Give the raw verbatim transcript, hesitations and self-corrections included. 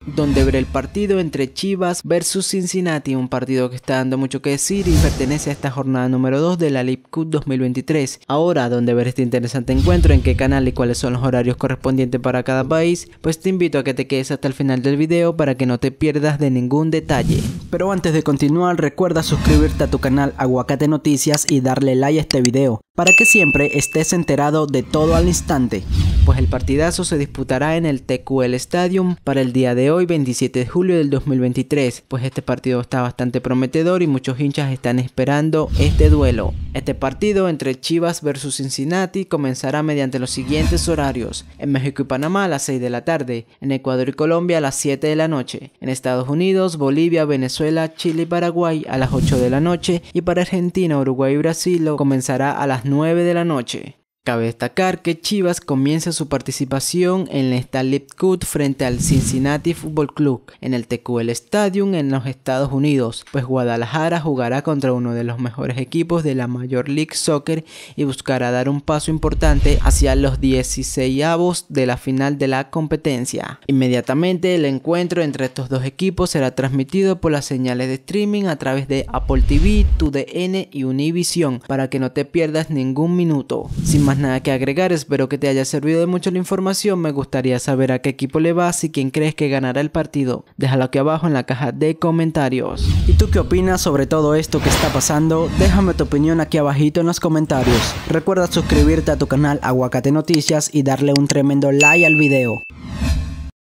donde veré el partido entre Chivas versus Cincinnati, un partido que está dando mucho que decir y pertenece a esta jornada número dos de la League Cup dos mil veintitrés. Ahora, donde ver este interesante encuentro, en qué canal y cuáles son los horarios correspondientes para cada país, pues te invito a que te quedes hasta el final del video para que no te pierdas de ningún detalle. Pero antes de continuar, recuerda suscribirte a tu canal Aguacate Noticias y darle like a este video, para que siempre estés enterado de todo al instante. Pues el partidazo se disputará en el T Q L Stadium para el día de hoy, veintisiete de julio del dos mil veintitrés, pues este partido está bastante prometedor y muchos hinchas están esperando este duelo. Este partido entre Chivas versus Cincinnati comenzará mediante los siguientes horarios: en México y Panamá a las seis de la tarde, en Ecuador y Colombia a las siete de la noche, en Estados Unidos, Bolivia, Venezuela, Chile y Paraguay a las ocho de la noche, y para Argentina, Uruguay y Brasil comenzará a las nueve de la noche. Cabe destacar que Chivas comienza su participación en esta League Cup frente al Cincinnati Football Club en el T Q L Stadium en los Estados Unidos, pues Guadalajara jugará contra uno de los mejores equipos de la Major League Soccer y buscará dar un paso importante hacia los dieciseisavos de la final de la competencia. Inmediatamente el encuentro entre estos dos equipos será transmitido por las señales de streaming a través de Apple T V, T U D N y Univision, para que no te pierdas ningún minuto. Sin más nada que agregar, espero que te haya servido de mucho la información. Me gustaría saber a qué equipo le vas y quién crees que ganará el partido. Déjalo aquí abajo en la caja de comentarios. ¿Y tú qué opinas sobre todo esto que está pasando? Déjame tu opinión aquí abajito en los comentarios. Recuerda suscribirte a tu canal Aguacate Noticias y darle un tremendo like al video.